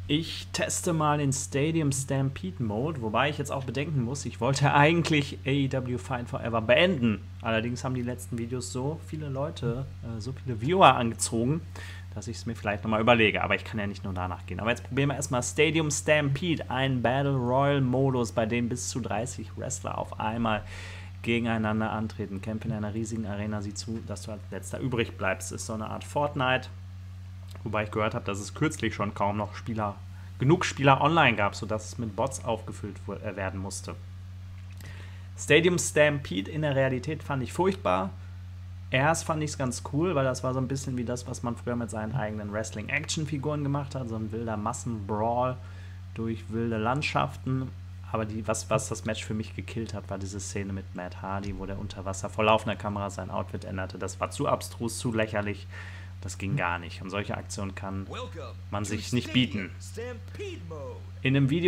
Ich teste mal den Stadium Stampede Mode, wobei ich jetzt auch bedenken muss, ich wollte eigentlich AEW Fight Forever beenden. Allerdings haben die letzten Videos so viele Leute, so viele Viewer angezogen, dass ich es mir vielleicht nochmal überlege. Aber ich kann ja nicht nur danach gehen. Aber jetzt probieren wir erstmal Stadium Stampede, ein Battle Royal Modus, bei dem bis zu 30 Wrestler auf einmal gegeneinander antreten. Kämpfe in einer riesigen Arena, sieh zu, dass du als letzter übrig bleibst. Ist so eine Art Fortnite. Wobei ich gehört habe, dass es kürzlich schon kaum noch genug Spieler online gab, sodass es mit Bots aufgefüllt werden musste. Stadium Stampede in der Realität fand ich furchtbar. Erst fand ich es ganz cool, weil das war so ein bisschen wie das, was man früher mit seinen eigenen Wrestling-Action-Figuren gemacht hat. So ein wilder Massenbrawl durch wilde Landschaften. Aber was das Match für mich gekillt hat, war diese Szene mit Matt Hardy, wo der unter Wasser vor laufender Kamera sein Outfit änderte. Das war zu abstrus, zu lächerlich. Das ging gar nicht. Und solche Aktionen kann man sich nicht bieten. In einem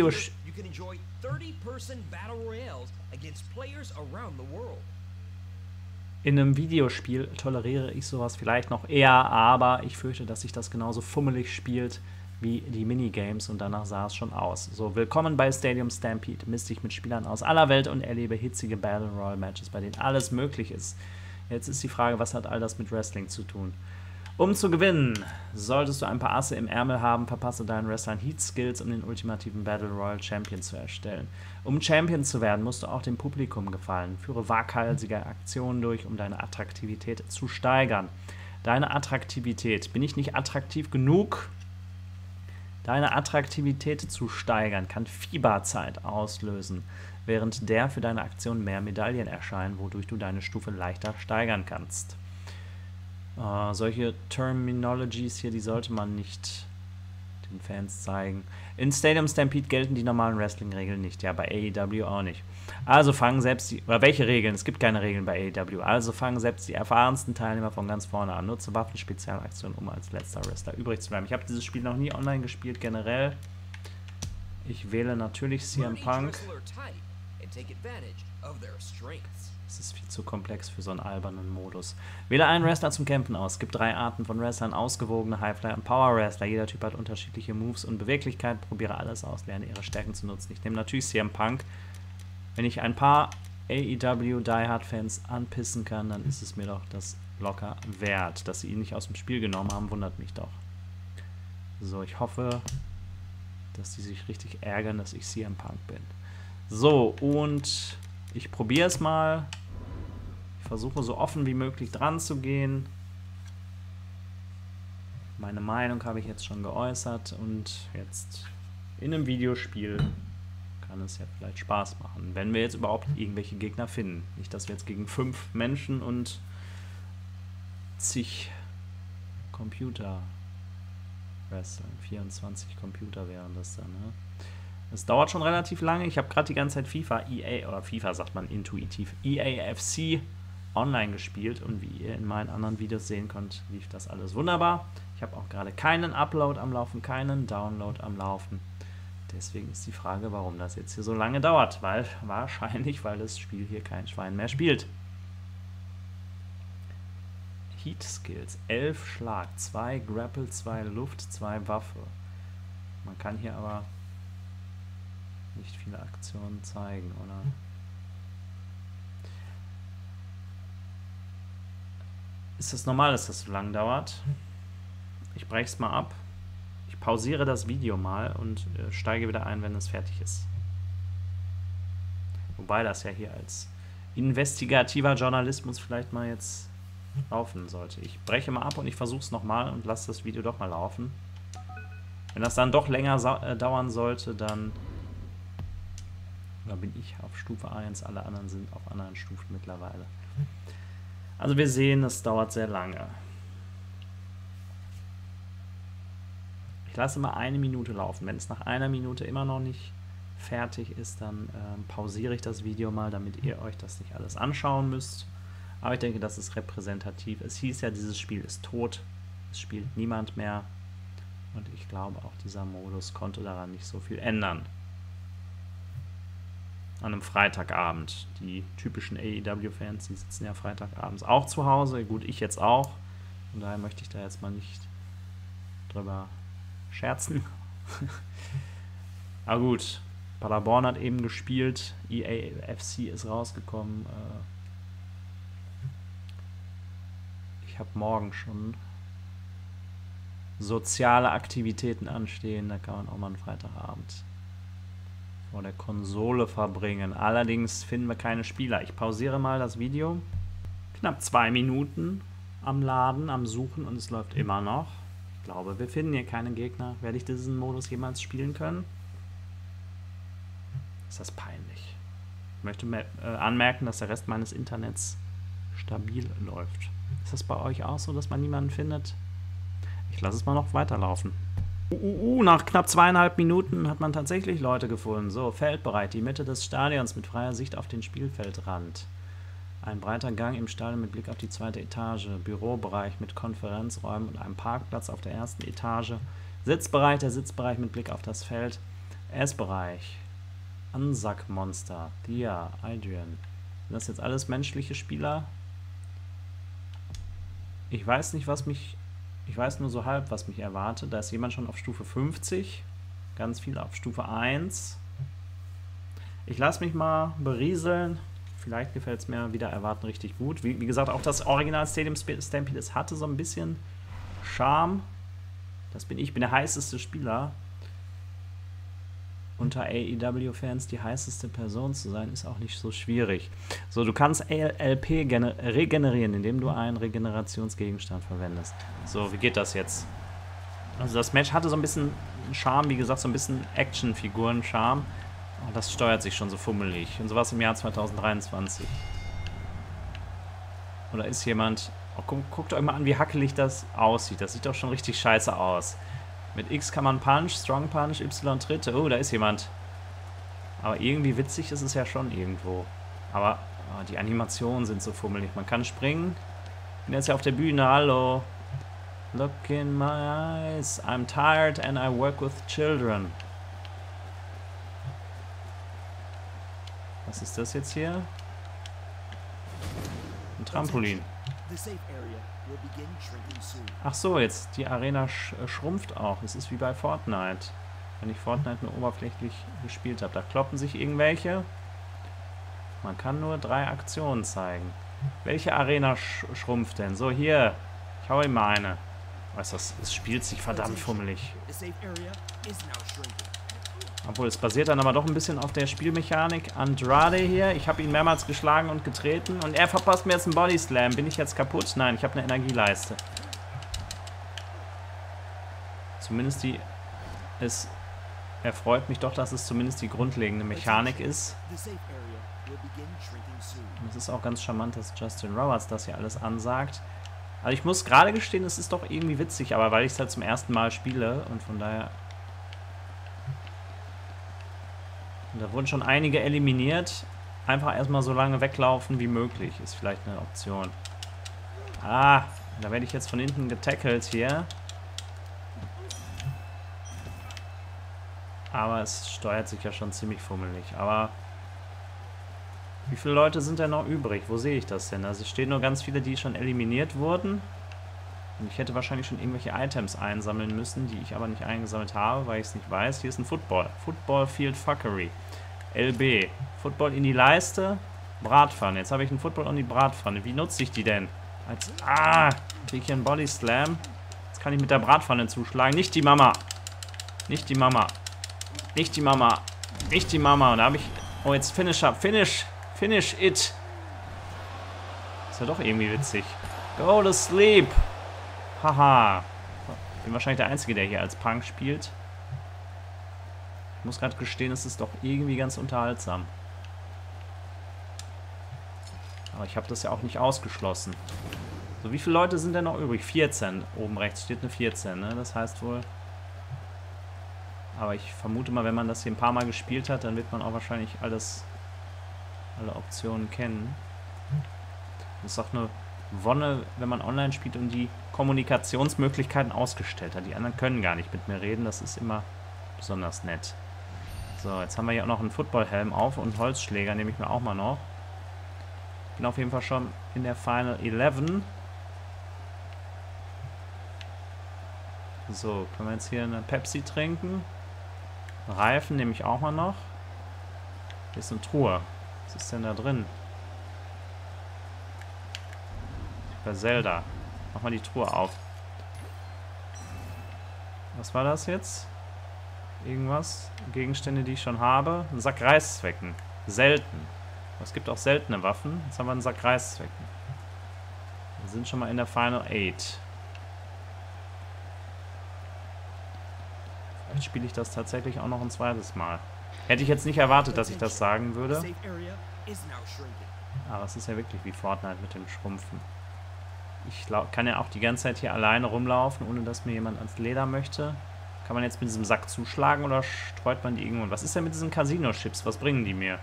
Videospiel toleriere ich sowas vielleicht noch eher, aber ich fürchte, dass sich das genauso fummelig spielt wie die Minigames und danach sah es schon aus. So, willkommen bei Stadium Stampede. Misst dich mit Spielern aus aller Welt und erlebe hitzige Battle Royale Matches, bei denen alles möglich ist. Jetzt ist die Frage, was hat all das mit Wrestling zu tun? Um zu gewinnen, solltest du ein paar Asse im Ärmel haben, verpasse deinen Wrestlern Heat Skills, um den ultimativen Battle Royale Champion zu erstellen. Um Champion zu werden, musst du auch dem Publikum gefallen. Führe waghalsige Aktionen durch, um deine Attraktivität zu steigern. Deine Attraktivität. Bin ich nicht attraktiv genug? Deine Attraktivität zu steigern kann Fieberzeit auslösen, während der für deine Aktion mehr Medaillen erscheinen, wodurch du deine Stufe leichter steigern kannst. Solche Terminologies hier, die sollte man nicht den Fans zeigen. In Stadium Stampede gelten die normalen Wrestling-Regeln nicht. Ja, bei AEW auch nicht. Also fangen selbst die... Oder welche Regeln? Es gibt keine Regeln bei AEW. Also fangen selbst die erfahrensten Teilnehmer von ganz vorne an. Nutze Waffen-Spezialaktionen, um als letzter Wrestler übrig zu bleiben. Ich habe dieses Spiel noch nie online gespielt, generell. Ich wähle natürlich CM Punk. Das ist viel zu komplex für so einen albernen Modus. Wähle einen Wrestler zum Kämpfen aus. Es gibt 3 Arten von Wrestlern: ausgewogene, Highflyer und Power Wrestler. Jeder Typ hat unterschiedliche Moves und Beweglichkeit. Probiere alles aus, lerne ihre Stärken zu nutzen. Ich nehme natürlich CM Punk. Wenn ich ein paar AEW Die Hard Fans anpissen kann, dann ist es mir doch das locker wert. Dass sie ihn nicht aus dem Spiel genommen haben, wundert mich doch. So, ich hoffe, dass die sich richtig ärgern, dass ich CM Punk bin. So, und ich probiere es mal. Ich versuche so offen wie möglich dran zu gehen. Meine Meinung habe ich jetzt schon geäußert und jetzt in einem Videospiel kann es ja vielleicht Spaß machen, wenn wir jetzt überhaupt irgendwelche Gegner finden. Nicht, dass wir jetzt gegen 5 Menschen und zig Computer wresteln. 24 Computer wären das dann, ne? Das dauert schon relativ lange. Ich habe gerade die ganze Zeit FIFA sagt man intuitiv, EAFC online gespielt und wie ihr in meinen anderen Videos sehen könnt, lief das alles wunderbar. Ich habe auch gerade keinen Upload am Laufen, keinen Download am Laufen. Deswegen ist die Frage, warum das jetzt hier so lange dauert. Wahrscheinlich, weil das Spiel hier kein Schwein mehr spielt. Heat Skills, 11 Schlag, 2 Grapple, 2 Luft, 2 Waffe. Man kann hier aber nicht viele Aktionen zeigen, oder? Ist das normal, dass das so lang dauert? Ich breche es mal ab. Ich pausiere das Video mal und steige wieder ein, wenn es fertig ist. Wobei das ja hier als investigativer Journalismus vielleicht mal jetzt laufen sollte. Ich breche mal ab und ich versuche es nochmal und lasse das Video doch mal laufen. Wenn das dann doch länger dauern sollte, dann bin ich auf Stufe 1, alle anderen sind auf anderen Stufen mittlerweile. Also wir sehen, es dauert sehr lange. Ich lasse mal 1 Minute laufen. Wenn es nach 1 Minute immer noch nicht fertig ist, dann pausiere ich das Video mal, damit ihr euch das nicht alles anschauen müsst. Aber ich denke, das ist repräsentativ. Es hieß ja, dieses Spiel ist tot. Es spielt niemand mehr. Und ich glaube, auch dieser Modus konnte daran nicht so viel ändern. An einem Freitagabend. Die typischen AEW-Fans, die sitzen ja freitagabends auch zu Hause. Gut, ich jetzt auch. Von daher möchte ich da jetzt mal nicht drüber scherzen. Aber gut, Paderborn hat eben gespielt, EAFC ist rausgekommen. Ich habe morgen schon soziale Aktivitäten anstehen, da kann man auch mal einen Freitagabend vor der Konsole verbringen. Allerdings finden wir keine Spieler. Ich pausiere mal das Video. Knapp 2 Minuten am Laden, am Suchen und es läuft immer noch. Ich glaube, wir finden hier keine Gegner. Werde ich diesen Modus jemals spielen können? Ist das peinlich. Ich möchte anmerken, dass der Rest meines Internets stabil läuft. Ist das bei euch auch so, dass man niemanden findet? Ich lasse es mal noch weiterlaufen. Nach knapp 2,5 Minuten hat man tatsächlich Leute gefunden. So, Feldbereit, die Mitte des Stadions mit freier Sicht auf den Spielfeldrand. Ein breiter Gang im Stadion mit Blick auf die 2. Etage. Bürobereich mit Konferenzräumen und einem Parkplatz auf der 1. Etage. Sitzbereich, der Sitzbereich mit Blick auf das Feld. Essbereich. Ansackmonster. Dia, Adrian. Sind das jetzt alles menschliche Spieler? Ich weiß nicht, was mich... Ich weiß nur so halb, was mich erwartet. Da ist jemand schon auf Stufe 50. Ganz viel auf Stufe 1. Ich lasse mich mal berieseln. Vielleicht gefällt es mir wieder erwarten richtig gut. Wie gesagt, auch das Original Stadium Stampede, es hatte so ein bisschen Charme. Das bin ich. Ich bin der heißeste Spieler. Unter AEW-Fans die heißeste Person zu sein, ist auch nicht so schwierig. So, du kannst LP regenerieren, indem du einen Regenerationsgegenstand verwendest. So, wie geht das jetzt? Also das Match hatte so ein bisschen Charme, wie gesagt, so ein bisschen Actionfiguren-Charme. Oh, das steuert sich schon so fummelig. Und sowas im Jahr 2023. Oder ist jemand... Oh, guckt euch mal an, wie hackelig das aussieht. Das sieht doch schon richtig scheiße aus. Mit X kann man Punch, Strong Punch, Y Tritte. Oh, da ist jemand. Aber irgendwie witzig ist es ja schon irgendwo. Aber oh, die Animationen sind so fummelig. Man kann springen. Ich bin jetzt ja auf der Bühne. Hallo. Look in my eyes. I'm tired and I work with children. Was ist das jetzt hier? Ein Trampolin. Ach so, jetzt die Arena schrumpft auch. Es ist wie bei Fortnite. Wenn ich Fortnite nur oberflächlich gespielt habe. Da kloppen sich irgendwelche. Man kann nur 3 Aktionen zeigen. Welche Arena schrumpft denn? So, hier. Ich hau ihm mal eine. Weißt du, es spielt sich verdammt fummelig. Obwohl, es basiert dann aber doch ein bisschen auf der Spielmechanik. Andrade hier. Ich habe ihn mehrmals geschlagen und getreten. Und er verpasst mir jetzt einen Body Slam. Bin ich jetzt kaputt? Nein, ich habe eine Energieleiste. Zumindest die... Es erfreut mich doch, dass es zumindest die grundlegende Mechanik ist. Und es ist auch ganz charmant, dass Justin Roberts das hier alles ansagt. Also ich muss gerade gestehen, es ist doch irgendwie witzig. Aber weil ich es halt zum ersten Mal spiele und von daher... Und da wurden schon einige eliminiert. Einfach erstmal so lange weglaufen wie möglich. Ist vielleicht eine Option. Ah, da werde ich jetzt von hinten getackelt hier. Aber es steuert sich ja schon ziemlich fummelig. Aber wie viele Leute sind denn noch übrig? Wo sehe ich das denn? Also es stehen nur ganz viele, die schon eliminiert wurden. Und ich hätte wahrscheinlich schon irgendwelche Items einsammeln müssen, die ich aber nicht eingesammelt habe, weil ich es nicht weiß. Hier ist ein Football. Football Field Fuckery. LB. Football in die Leiste. Bratpfanne. Jetzt habe ich einen Football und die Bratpfanne. Wie nutze ich die denn? Kriege ich hier einen Body Slam. Jetzt kann ich mit der Bratpfanne zuschlagen. Nicht die Mama. Nicht die Mama. Nicht die Mama. Nicht die Mama. Und da habe ich... Oh, jetzt Finisher. Finish. Finish it. Ist ja doch irgendwie witzig. Go to sleep. Haha. Ich bin wahrscheinlich der Einzige, der hier als Punk spielt. Ich muss gerade gestehen, es ist doch irgendwie ganz unterhaltsam. Aber ich habe das ja auch nicht ausgeschlossen. So, wie viele Leute sind denn noch übrig? 14. Oben rechts steht eine 14, ne? Das heißt wohl... Aber ich vermute mal, wenn man das hier ein paar Mal gespielt hat, dann wird man auch wahrscheinlich alle Optionen kennen. Das ist auch eine Wonne, wenn man online spielt und die Kommunikationsmöglichkeiten ausgestellt hat. Die anderen können gar nicht mit mir reden, das ist immer besonders nett. So, jetzt haben wir hier auch noch einen Footballhelm auf und einen Holzschläger nehme ich mir auch mal noch. Bin auf jeden Fall schon in der Final 11. So, können wir jetzt hier eine Pepsi trinken? Reifen nehme ich auch mal noch. Hier ist eine Truhe. Was ist denn da drin? Bei Zelda. Mach mal die Truhe auf. Was war das jetzt? Irgendwas? Gegenstände, die ich schon habe. Ein Sack Reißzwecken. Selten. Es gibt auch seltene Waffen. Jetzt haben wir einen Sack Reißzwecken. Wir sind schon mal in der Final 8. Vielleicht spiele ich das tatsächlich auch noch ein zweites Mal. Hätte ich jetzt nicht erwartet, dass ich das sagen würde. Aber es ist ja wirklich wie Fortnite mit dem Schrumpfen. Ich kann ja auch die ganze Zeit hier alleine rumlaufen, ohne dass mir jemand ans Leder möchte. Kann man jetzt mit diesem Sack zuschlagen oder streut man die irgendwo? Und was ist denn mit diesen Casino-Chips? Was bringen die mir?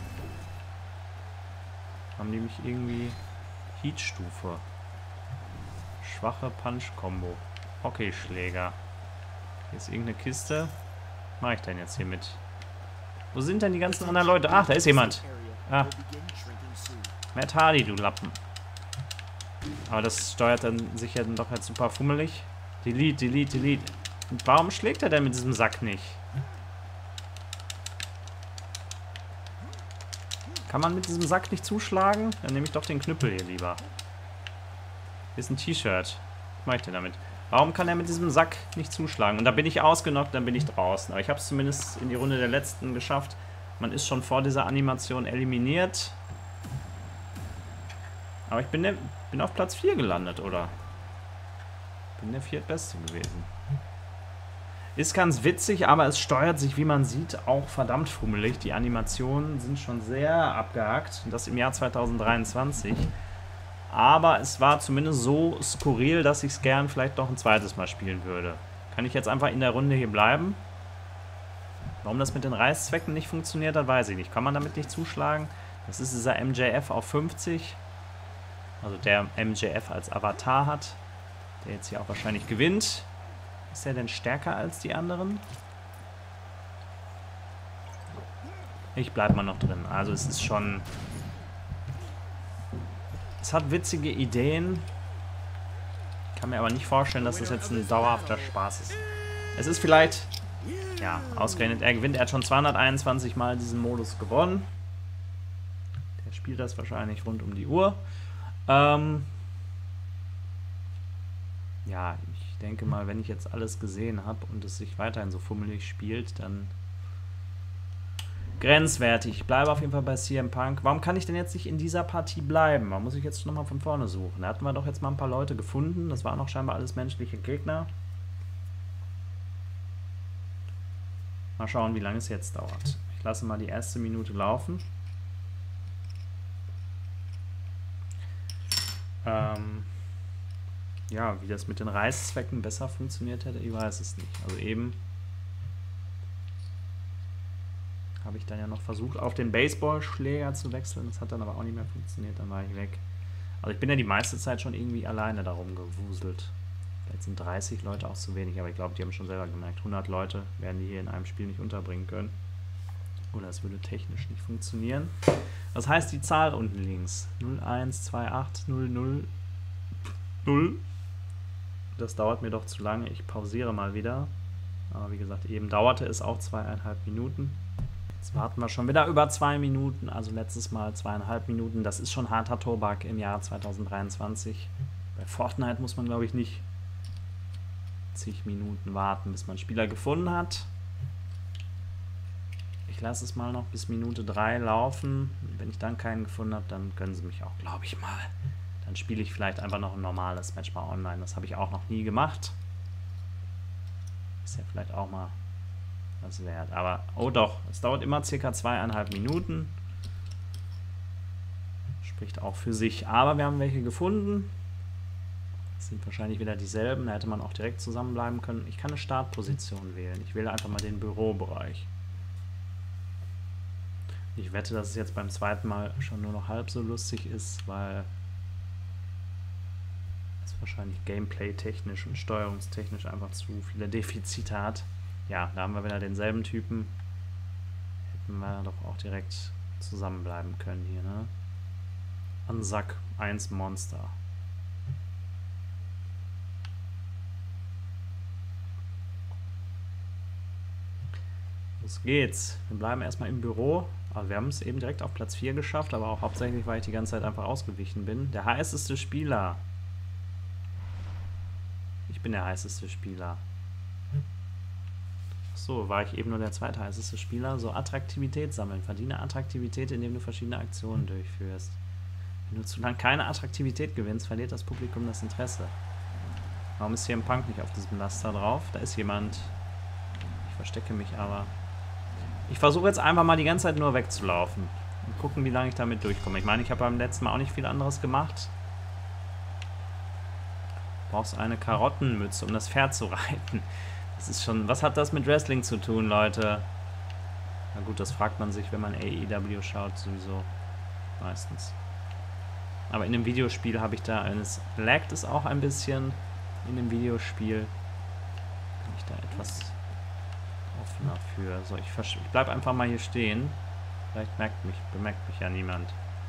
Haben die mich irgendwie... Heatstufe. Schwache Punch-Kombo. Hockeyschläger. Hier ist irgendeine Kiste. Was mache ich denn jetzt hier mit? Wo sind denn die ganzen anderen Leute? Ach, da ist jemand. Ah. Matt Hardy, du Lappen. Aber das steuert dann sicher doch jetzt super fummelig. Delete, delete, delete. Und warum schlägt er denn mit diesem Sack nicht? Kann man mit diesem Sack nicht zuschlagen? Dann nehme ich doch den Knüppel hier lieber. Hier ist ein T-Shirt. Was mache ich denn damit? Warum kann er mit diesem Sack nicht zuschlagen? Und da bin ich ausgenockt, dann bin ich draußen. Aber ich habe es zumindest in die Runde der letzten geschafft. Man ist schon vor dieser Animation eliminiert. Aber ich bin auf Platz 4 gelandet, oder? Bin der viertbeste gewesen. Ist ganz witzig, aber es steuert sich, wie man sieht, auch verdammt fummelig. Die Animationen sind schon sehr abgehackt. Und das im Jahr 2023. Aber es war zumindest so skurril, dass ich es gern vielleicht noch ein zweites Mal spielen würde. Kann ich jetzt einfach in der Runde hier bleiben? Warum das mit den Reißzwecken nicht funktioniert hat, weiß ich nicht. Kann man damit nicht zuschlagen? Das ist dieser MJF auf 50. Also der MJF als Avatar hat. Der jetzt hier auch wahrscheinlich gewinnt. Ist er denn stärker als die anderen? Ich bleib mal noch drin. Also es ist schon... Es hat witzige Ideen. Ich kann mir aber nicht vorstellen, dass es jetzt ein dauerhafter Spaß ist. Es ist vielleicht... Ja, ausgerechnet er gewinnt. Er hat schon 221 Mal diesen Modus gewonnen. Der spielt das wahrscheinlich rund um die Uhr. Ja, ich denke mal, wenn ich jetzt alles gesehen habe und es sich weiterhin so fummelig spielt, dann grenzwertig. Ich bleibe auf jeden Fall bei CM Punk. Warum kann ich denn jetzt nicht in dieser Partie bleiben? Warum muss ich jetzt nochmal von vorne suchen? Da hatten wir doch jetzt mal ein paar Leute gefunden. Das waren auch scheinbar alles menschliche Gegner. Mal schauen, wie lange es jetzt dauert. Ich lasse mal die erste Minute laufen. Ja, wie das mit den Reißzwecken besser funktioniert hätte, ich weiß es nicht. Also eben habe ich dann ja noch versucht, auf den Baseballschläger zu wechseln. Das hat dann aber auch nicht mehr funktioniert, dann war ich weg. Also ich bin ja die meiste Zeit schon irgendwie alleine darum gewuselt. Vielleicht sind 30 Leute auch zu wenig, aber ich glaube, die haben schon selber gemerkt, 100 Leute werden die hier in einem Spiel nicht unterbringen können. Oder es würde technisch nicht funktionieren. Das heißt, die Zahl unten links. 0128000. Das dauert mir doch zu lange. Ich pausiere mal wieder. Aber wie gesagt, eben dauerte es auch 2,5 Minuten. Jetzt warten wir schon wieder über 2 Minuten. Also letztes Mal 2,5 Minuten. Das ist schon harter Tobak im Jahr 2023. Bei Fortnite muss man, glaube ich, nicht zig Minuten warten, bis man einen Spieler gefunden hat. Ich lasse es mal noch bis Minute 3 laufen. Wenn ich dann keinen gefunden habe, dann können sie mich auch, glaube ich mal. Dann spiele ich vielleicht einfach noch ein normales Match mal online. Das habe ich auch noch nie gemacht. Ist ja vielleicht auch mal was wert. Aber, oh doch, es dauert immer circa 2,5 Minuten. Spricht auch für sich. Aber wir haben welche gefunden. Das sind wahrscheinlich wieder dieselben. Da hätte man auch direkt zusammenbleiben können. Ich kann eine Startposition wählen. Ich wähle einfach mal den Bürobereich. Ich wette, dass es jetzt beim zweiten Mal schon nur noch halb so lustig ist, weil es wahrscheinlich gameplay-technisch und steuerungstechnisch einfach zu viele Defizite hat. Ja, da haben wir wieder denselben Typen. Hätten wir doch auch direkt zusammenbleiben können hier, ne? Ansack 1 Monster. Los geht's. Wir bleiben erstmal im Büro. Aber wir haben es eben direkt auf Platz 4 geschafft, aber auch hauptsächlich, weil ich die ganze Zeit einfach ausgewichen bin. Der heißeste Spieler. Ich bin der heißeste Spieler. So, war ich eben nur der zweitheißeste Spieler. So, Attraktivität sammeln. Verdiene Attraktivität, indem du verschiedene Aktionen durchführst. Wenn du zu lange keine Attraktivität gewinnst, verliert das Publikum das Interesse. Warum ist hier ein Punk nicht auf diesem Laster drauf? Da ist jemand. Ich verstecke mich aber. Ich versuche jetzt einfach mal die ganze Zeit nur wegzulaufen. Und gucken, wie lange ich damit durchkomme. Ich meine, ich habe beim letzten Mal auch nicht viel anderes gemacht. Du brauchst eine Karottenmütze, um das Pferd zu reiten. Das ist schon... Was hat das mit Wrestling zu tun, Leute? Na gut, das fragt man sich, wenn man AEW schaut, sowieso. Meistens. Aber in dem Videospiel habe ich da eines... Laggt es auch ein bisschen in dem Videospiel. Bin ich da etwas offener für. So, ich bleib einfach mal hier stehen. Vielleicht bemerkt mich ja niemand.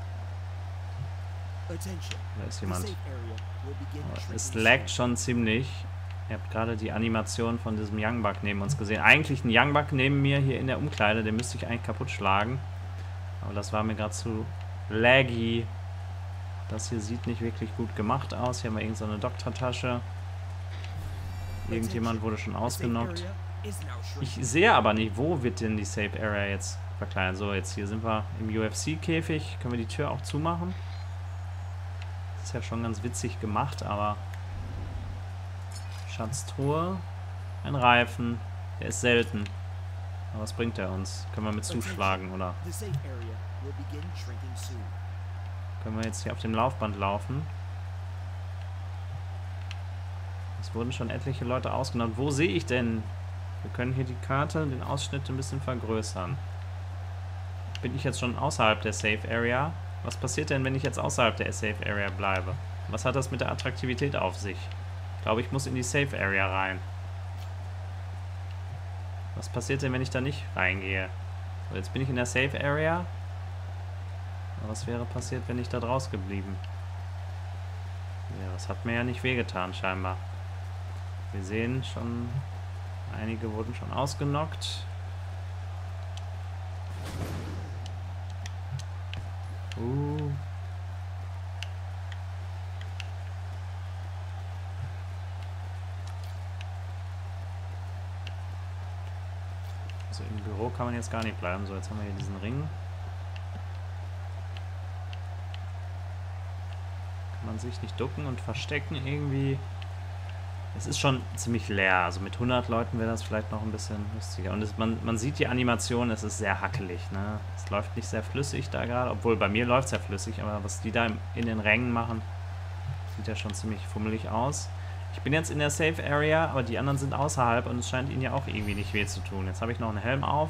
Da ist jemand. Aber es laggt schon ziemlich. Ihr habt gerade die Animation von diesem Young Buck neben uns gesehen. Eigentlich ein Young Buck neben mir hier in der Umkleide. Den müsste ich eigentlich kaputt schlagen. Aber das war mir gerade zu laggy. Das hier sieht nicht wirklich gut gemacht aus. Hier haben wir irgendeine so Doktortasche. Irgendjemand wurde schon ausgenockt. Ich sehe aber nicht, wo wird denn die Safe Area jetzt verkleinert. So, jetzt hier sind wir im UFC-Käfig. Können wir die Tür auch zumachen? Das ist ja schon ganz witzig gemacht, aber... Schatztruhe. Ein Reifen. Der ist selten. Aber was bringt der uns? Können wir mit zuschlagen, oder? Können wir jetzt hier auf dem Laufband laufen? Es wurden schon etliche Leute ausgenommen. Wo sehe ich denn? Wir können hier die Karte, den Ausschnitt ein bisschen vergrößern. Bin ich jetzt schon außerhalb der Safe Area? Was passiert denn, wenn ich jetzt außerhalb der Safe Area bleibe? Was hat das mit der Attraktivität auf sich? Ich glaube, ich muss in die Safe Area rein. Was passiert denn, wenn ich da nicht reingehe? So, jetzt bin ich in der Safe Area. Aber was wäre passiert, wenn ich da draus geblieben? Ja, das hat mir ja nicht wehgetan, scheinbar. Wir sehen schon, einige wurden schon ausgenockt. Also im Büro kann man jetzt gar nicht bleiben. So, jetzt haben wir hier diesen Ring. Kann man sich nicht ducken und verstecken irgendwie. Es ist schon ziemlich leer. Also mit 100 Leuten wäre das vielleicht noch ein bisschen lustiger. Und man sieht die Animation, es ist sehr hackelig. Ne? Es läuft nicht sehr flüssig da gerade. Obwohl bei mir läuft es ja flüssig. Aber was die da in den Rängen machen, sieht ja schon ziemlich fummelig aus. Ich bin jetzt in der Safe Area, aber die anderen sind außerhalb. Und es scheint ihnen ja auch irgendwie nicht weh zu tun. Jetzt habe ich noch einen Helm auf.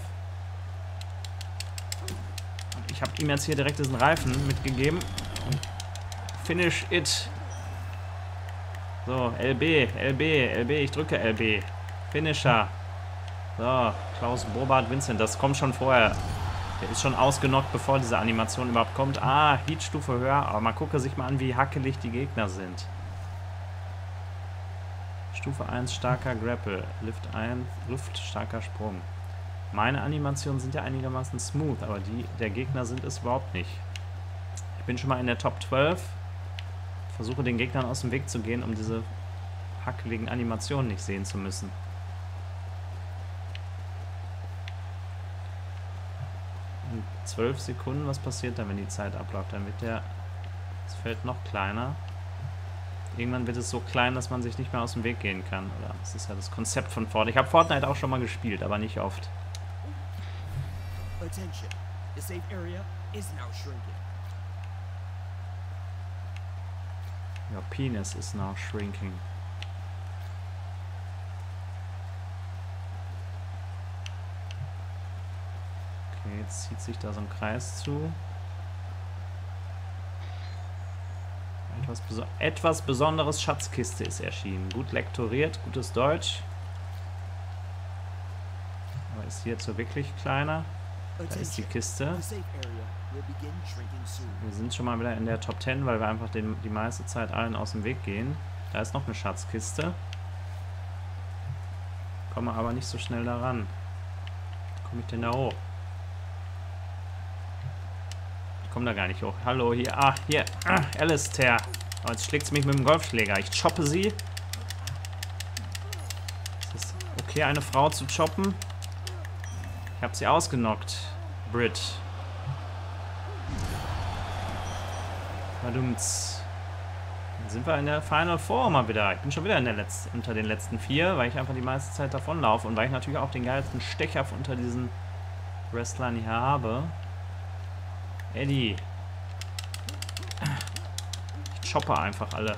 Ich habe ihm jetzt hier direkt diesen Reifen mitgegeben. Und finish it. So, LB, ich drücke LB. Finisher. So, Klaus Bobart Vincent, das kommt schon vorher. Der ist schon ausgenockt, bevor diese Animation überhaupt kommt. Ah, Heatstufe höher, aber mal gucke sich mal an, wie hackelig die Gegner sind. Stufe 1, starker Grapple. Luft, starker Sprung. Meine Animationen sind ja einigermaßen smooth, aber die der Gegner sind es überhaupt nicht. Ich bin schon mal in der Top 12. Versuche den Gegnern aus dem Weg zu gehen, um diese hackeligen Animationen nicht sehen zu müssen. In 12 Sekunden, was passiert dann, wenn die Zeit abläuft? Dann wird das Feld noch kleiner. Irgendwann wird es so klein, dass man sich nicht mehr aus dem Weg gehen kann. Oder das ist ja das Konzept von Fortnite. Ich habe Fortnite auch schon mal gespielt, aber nicht oft. Attention. The safe area is now shrinking. Your penis is now shrinking. Okay, jetzt zieht sich da so ein Kreis zu. Etwas Besonderes Schatzkiste ist erschienen. Gut lektoriert, gutes Deutsch. Aber ist die jetzt so wirklich kleiner? Da ist die Kiste. Wir sind schon mal wieder in der Top 10, weil wir einfach die meiste Zeit allen aus dem Weg gehen. Da ist noch eine Schatzkiste. Komme aber nicht so schnell daran. komme ich denn da hoch? Ich komme da gar nicht hoch. Hallo, hier. Ah, hier. Ah, Alistair. Oh, jetzt schlägt es mich mit dem Golfschläger. Ich choppe sie. Ist es okay, eine Frau zu choppen? Ich habe sie ausgenockt. Brit. Verdammt. Dann sind wir in der Final Four mal wieder. Ich bin schon wieder unter den letzten 4, weil ich einfach die meiste Zeit davonlaufe und weil ich natürlich auch den geilsten Stecher unter diesen Wrestlern hier habe. Eddie. Ich choppe einfach alle.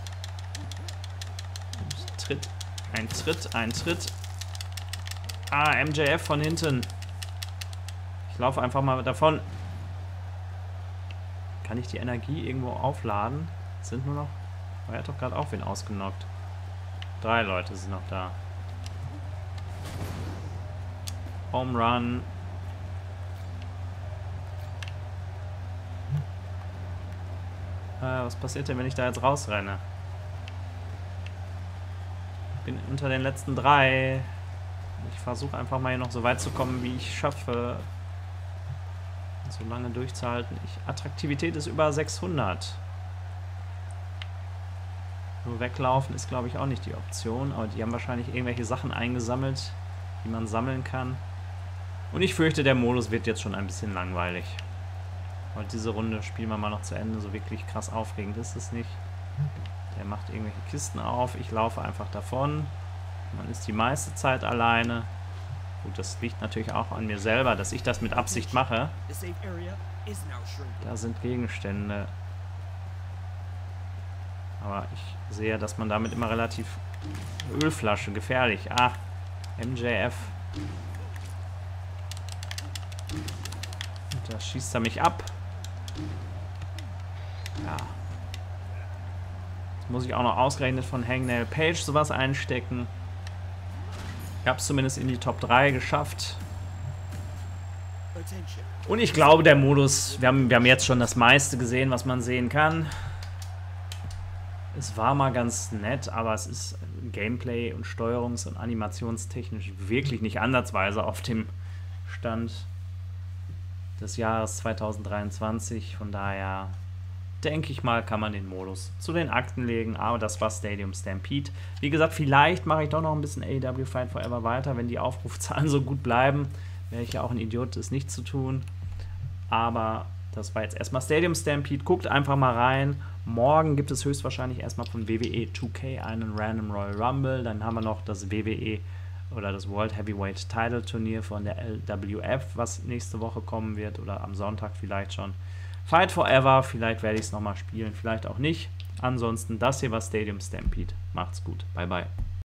Tritt. Ein Tritt, ein Tritt. Ah, MJF von hinten. Ich laufe einfach mal davon. Kann ich die Energie irgendwo aufladen? Sind nur noch... Oh, er hat doch gerade auch wen ausgenockt. 3 Leute sind noch da. Home Run. Was passiert denn, wenn ich da jetzt rausrenne? Ich bin unter den letzten 3. Ich versuche einfach mal hier noch so weit zu kommen, wie ich schaffe. So lange durchzuhalten. Attraktivität ist über 600. Nur weglaufen ist, glaube ich, auch nicht die Option. Aber die haben wahrscheinlich irgendwelche Sachen eingesammelt, die man sammeln kann. Und ich fürchte, der Modus wird jetzt schon ein bisschen langweilig. Und diese Runde spielen wir mal noch zu Ende. So wirklich krass aufregend ist es nicht. Der macht irgendwelche Kisten auf. Ich laufe einfach davon. Man ist die meiste Zeit alleine. Gut, das liegt natürlich auch an mir selber, dass ich das mit Absicht mache. Da sind Gegenstände. Aber ich sehe, dass man damit immer relativ... Ölflasche, gefährlich. Ah, MJF. Und da schießt er mich ab. Ja. Jetzt muss ich auch noch ausgerechnet von Hangnail Page sowas einstecken. Ich habe es zumindest in die Top 3 geschafft. Und ich glaube, der Modus, wir haben jetzt schon das meiste gesehen, was man sehen kann. Es war mal ganz nett, aber es ist Gameplay und Steuerungs- und animationstechnisch wirklich nicht ansatzweise auf dem Stand des Jahres 2023. Von daher denke ich mal, kann man den Modus zu den Akten legen. Aber das war Stadium Stampede. Wie gesagt, vielleicht mache ich doch noch ein bisschen AEW Fight Forever weiter, wenn die Aufrufzahlen so gut bleiben. Wäre ich ja auch ein Idiot, das nicht zu tun. Aber das war jetzt erstmal Stadium Stampede. Guckt einfach mal rein. Morgen gibt es höchstwahrscheinlich erstmal von WWE 2K einen Random Royal Rumble. Dann haben wir noch das WWE oder das World Heavyweight Title Turnier von der LWF, was nächste Woche kommen wird oder am Sonntag vielleicht schon. Fight Forever, vielleicht werde ich es nochmal spielen, vielleicht auch nicht. Ansonsten, das hier war Stadium Stampede. Macht's gut. Bye, bye.